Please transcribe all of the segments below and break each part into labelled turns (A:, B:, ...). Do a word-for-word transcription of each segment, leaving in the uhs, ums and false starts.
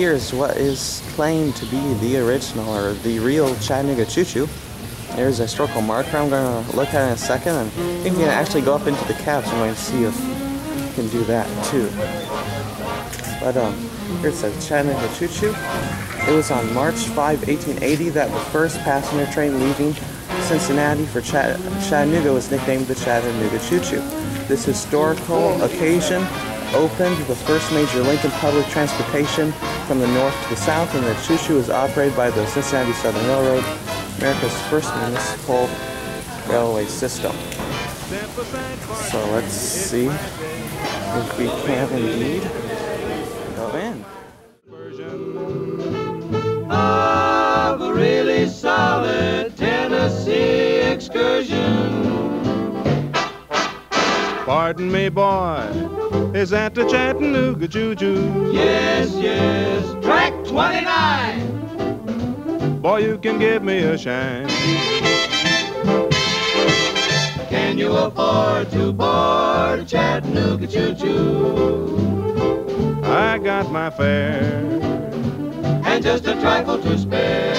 A: here's what is claimed to be the original or the real Chattanooga Choo Choo. There's a historical marker I'm going to look at in a second, and I think we can actually go up into the cab, so I'm going to see if we can do that too. But um, here it says Chattanooga Choo Choo. It was on March fifth, eighteen eighty that the first passenger train leaving Cincinnati for Chat Chattanooga was nicknamed the Chattanooga Choo Choo. This historical occasion opened the first major link in public transportation from the north to the south, and the Choo Choo is operated by the Cincinnati Southern Railroad, America's first municipal railway system. So let's see if we can indeed go in.
B: Of a really solid Tennessee excursion.
C: Pardon me, boy, is that the Chattanooga Choo Choo?
B: Yes, yes, track twenty-nine.
C: Boy, you can give me a shine.
B: Can you afford to board Chattanooga Choo Choo?
C: I got my fare
B: And just a trifle to spare.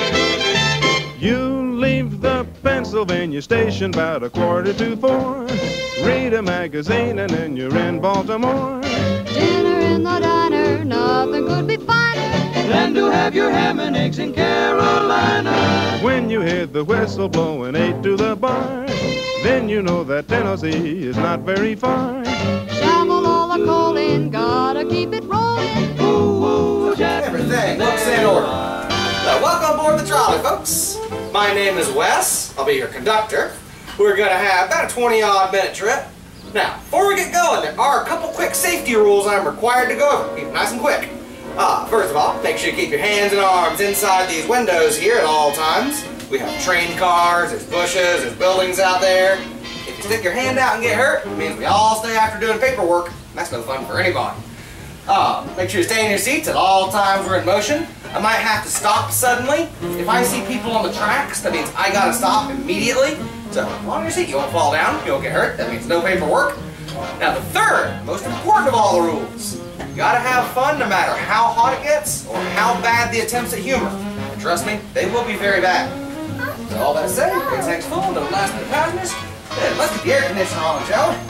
C: You leave the Pennsylvania station about a quarter to four. Read a magazine and then you're in Baltimore.
D: Dinner in the diner, nothing could be finer
B: Than to have your ham and eggs in Carolina.
C: When you hear the whistle blowing eight to the bar, then you know that Tennessee is not very far.
D: Shovel all the coal in, gotta keep it rolling.
B: Ooh, ooh,
E: Everything looks in order. So welcome aboard the trolley, folks. My name is Wes. I'll be your conductor. We're going to have about a twenty odd minute trip. Now, before we get going, there are a couple quick safety rules I'm required to go over. Keep it nice and quick. Uh, first of all, make sure you keep your hands and arms inside these windows here at all times. We have train cars, there's bushes, there's buildings out there. If you stick your hand out and get hurt, it means we all stay after doing paperwork. That's no fun for anybody. Uh, make sure you stay in your seats at all times we're in motion. I might have to stop suddenly. If I see people on the tracks, that means I gotta stop immediately. So, on your seat, you won't fall down, you won't get hurt. That means no paperwork. Now, the third, most important of all the rules, you gotta have fun no matter how hot it gets or how bad the attempts at humor. And trust me, they will be very bad. So, all that said, your tank's full, no last minute passengers. Then let's get the air conditioner on, shall we?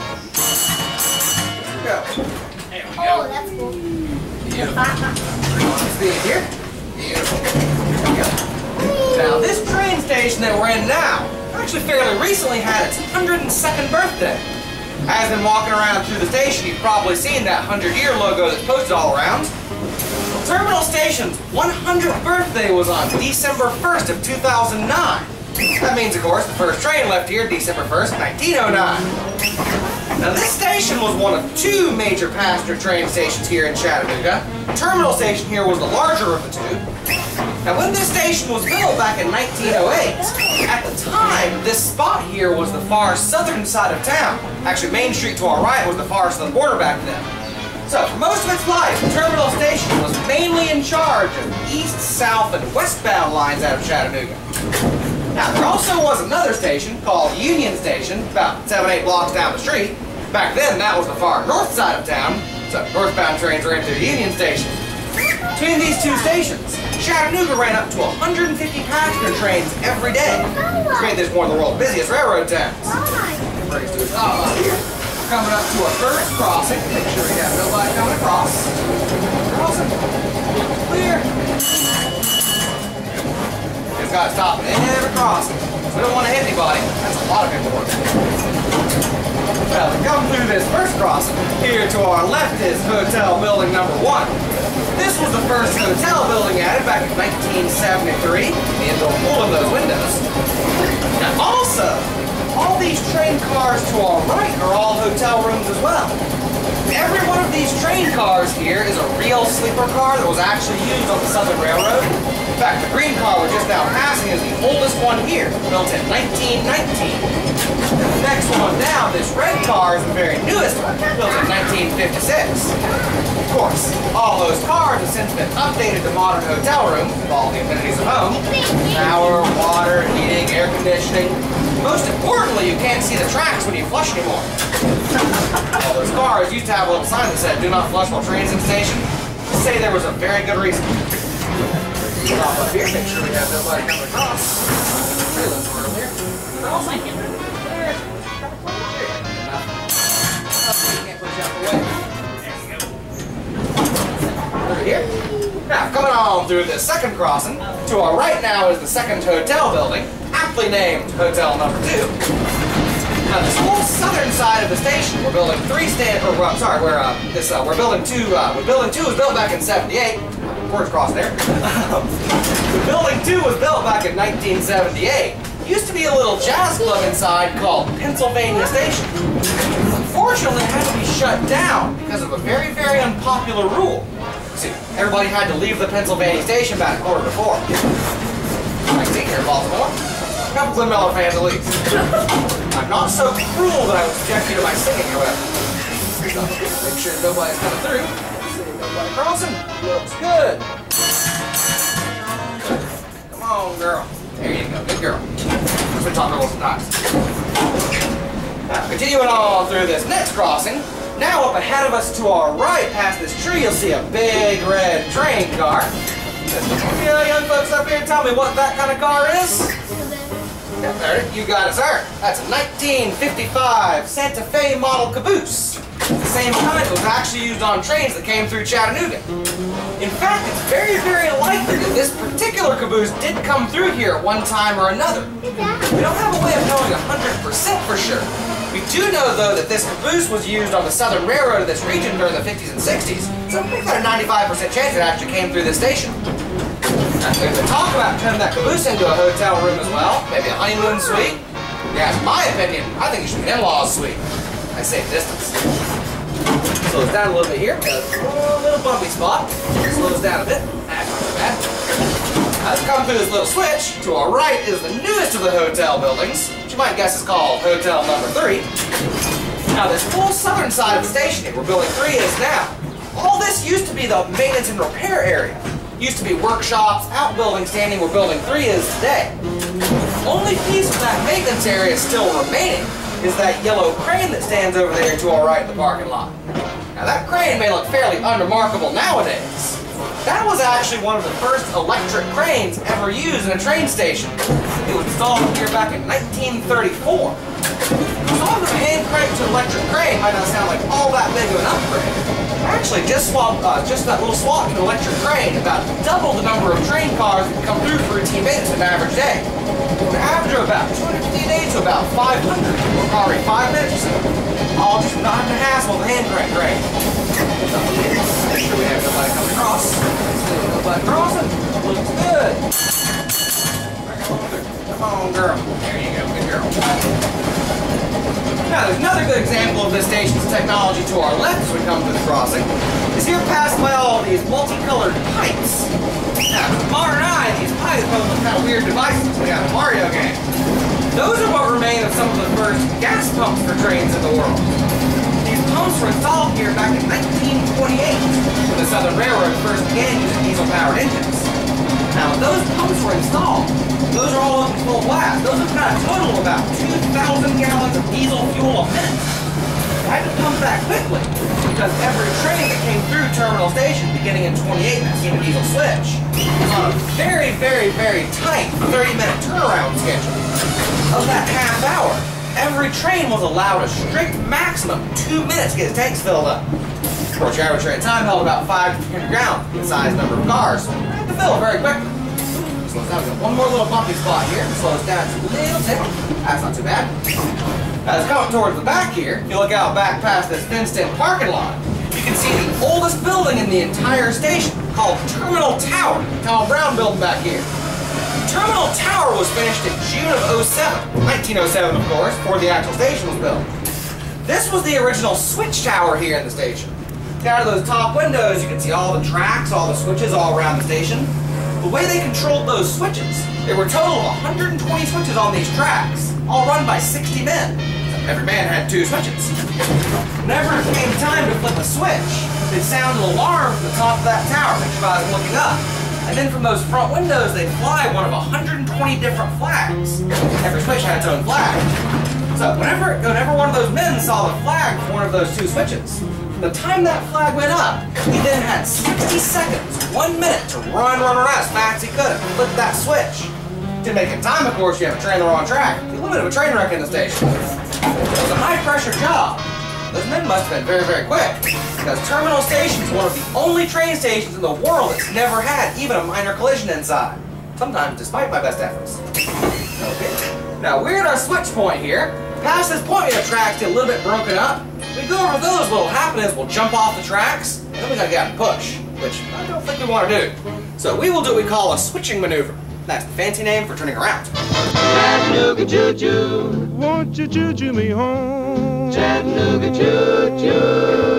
E: Here we go. There we go.
F: Oh, that's cool.
E: Beautiful. Speed here. Beautiful. Here we go. Now, this train station that we're in now actually fairly recently had its one hundred second birthday. As been walking around through the station, you've probably seen that hundred year logo that's posted all around. Well, Terminal Station's one hundredth birthday was on December first of two thousand nine. That means, of course, the first train left here December first, nineteen oh nine. Now, this station was one of two major passenger train stations here in Chattanooga. The Terminal Station here was the larger of the two. Now, when this station was built back in nineteen oh eight, at the time, this spot here was the far southern side of town. Actually, Main Street to our right was the far southern border back then. So, for most of its life, the Terminal Station was mainly in charge of east, south, and westbound lines out of Chattanooga. Now, there also was another station called Union Station, about seven, eight blocks down the street. Back then, that was the far north side of town, so northbound trains ran through Union Station. Between these two stations, Chattanooga ran up to one hundred fifty passenger trains every day, which made this one of the world's busiest railroad towns. Brings to a stop out here. Coming up to a first crossing. Make sure we have nobody coming across. Crossing. Clear. Just got to stop at every crossing. We don't want to hit anybody. That's a lot of paperwork. Well, to come through this first crossing, here to our left is Hotel Building Number One. This was the first hotel building added back in nineteen seventy-three. The indoor pool in those windows. Now, also, all these train cars to our right are all hotel rooms as well. Every one of these train cars here is a real sleeper car that was actually used on the Southern Railroad. In fact, the green car we're just now passing is the oldest one here, built in nineteen nineteen. And the next one down, this red car, is the very newest one, built in nineteen fifty-six. Of course, all those cars have since been updated to modern hotel rooms with all the amenities of home. Shower, water, heating, air conditioning. Most importantly, you can't see the tracks when you flush anymore. All those cars used to have a little sign that said, "Do not flush while trains in station." to say there was a very good reason. Pop up here, make sure we have nobody coming across. Pretty little room here. Cross. There. Can't push out the way. Over here. Now, coming on through this second crossing, to our right now is the second hotel building, aptly named Hotel Number Two. Now, this whole southern side of the station, we're building three stand. Or I'm sorry, we're uh, this uh, we're building two. Uh, we're building two was built back in seventy-eight. Words crossed there. The building two was built back in nineteen seventy-eight. Used to be a little jazz club inside called Pennsylvania Station. Unfortunately, it had to be shut down because of a very, very unpopular rule. See, everybody had to leave the Pennsylvania Station about a quarter to four. nineteen here in Baltimore. A couple Glen Miller fans at least. I'm not so cruel that I would subject you to my singing, however. Make sure nobody's coming through. Nobody crossing. Looks good. Come on, girl. There you go. Good girl. Let's been talking about some times. Now, continuing on through this next crossing, now up ahead of us to our right, past this tree, you'll see a big red train car. Yeah, young folks up here, tell me what that kind of car is. Yeah, there, you got it, sir. That's a nineteen fifty-five Santa Fe model caboose. The same kind that was actually used on trains that came through Chattanooga. In fact, it's very, very likely that this particular caboose did come through here at one time or another. We don't have a way of knowing one hundred percent for sure. We do know, though, that this caboose was used on the Southern Railroad of this region during the fifties and sixties, so we've got a ninety-five percent chance it actually came through this station. Now, there's a talk about turning that caboose into a hotel room as well, maybe a honeymoon suite. Yeah, in my opinion, I think it should be an in-laws suite. I save distance. Slows down a little bit here. Got a little bumpy spot. Slows down a bit. That's not too bad. As we come through this little switch, to our right is the newest of the hotel buildings, which you might guess is called Hotel Number Three. Now, this whole southern side of the station here, where Building Three is now, all this used to be the maintenance and repair area. Used to be workshops, outbuilding standing where Building Three is today. The only piece of that maintenance area still remaining is that yellow crane that stands over there to our right in the parking lot. Now, that crane may look fairly unremarkable nowadays. That was actually one of the first electric cranes ever used in a train station. It was installed here back in nineteen thirty-four. Talking of a hand crank to electric crane might not sound like all that big of an upgrade. Actually, just swap, uh, just that little swap to an electric crane about double the number of train cars that come through for routine maintenance in an average day. An average of about two hundred fifty a day to about five hundred, or probably five minutes or so. All just not having to hassle with a hand crank crane. So, make sure we have nobody coming across. Nobody crossing. Looks good. Come on, girl. There you go. Good girl. Now, there's another good example of this station's technology to our left as we come to the crossing. Is here passed by all these multicolored pipes. Now, to modern eye, these pipes both look kind of weird devices. We got a Mario game. Those are what remain of some of the first gas pumps for trains in the world. These pumps were installed here back in nineteen twenty-eight, when the Southern Railroad first began using diesel-powered engines. Now, when those pumps were installed, those are all up to full blast. Those have got a total of about two thousand gallons of diesel fuel a minute. They had to pump that quickly, because every train that came through Terminal Station beginning in twenty-eight, that seen a diesel switch, was on a very, very, very tight thirty minute turnaround schedule. Of that half hour, every train was allowed a strict maximum of two minutes to get its tanks filled up. Of course, your average train time held about five to three hundred gallons, the size number of cars, so you had to fill it very quickly. Slows down. We got one more little bumpy spot here. Slows down just a little bit. That's not too bad. As we come towards the back here, if you look out back past this fenced-in parking lot, you can see the oldest building in the entire station, called Terminal Tower. Tom Brown building back here. Terminal Tower was finished in June of oh seven, nineteen oh seven, of course, before the actual station was built. This was the original switch tower here in the station. Out of those top windows, you can see all the tracks, all the switches all around the station. The way they controlled those switches, there were a total of one hundred twenty switches on these tracks, all run by sixty men. So every man had two switches. Whenever it came time to flip a switch, they'd sound an alarm from the top of that tower, picture by looking up. And then from those front windows, they'd fly one of one hundred twenty different flags. Every switch had its own flag. So whenever, whenever one of those men saw the flag for one of those two switches, the time that flag went up, he then had sixty seconds, one minute to run, run, run as fast as he could and flip that switch. Didn't make it in time, of course, you have a train on the wrong track. A little bit of a train wreck in the station. It was a high-pressure job. Those men must have been very, very quick, because Terminal Station is one of the only train stations in the world that's never had even a minor collision inside. Sometimes despite my best efforts. Okay. Now we're at our switch point here. Past this point, we have tracks get a little bit broken up. We go over those, what'll happen is we'll jump off the tracks, and then we gotta get out and push, which I don't think we want to do. So we will do what we call a switching maneuver. That's the fancy name for turning around.
B: Chattanooga Choo Choo.
C: Won't you choo-choo me home?
B: Chattanooga Choo Choo.